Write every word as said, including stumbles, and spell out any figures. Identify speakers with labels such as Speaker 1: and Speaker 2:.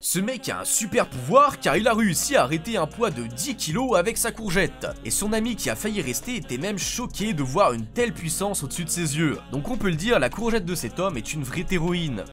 Speaker 1: Ce mec a un super pouvoir car il a réussi à arrêter un poids de dix kilos avec sa courgette. Et son ami qui a failli rester était même choqué de voir une telle puissance au-dessus de ses yeux. Donc on peut le dire, la courgette de cet homme est une vraie héroïne.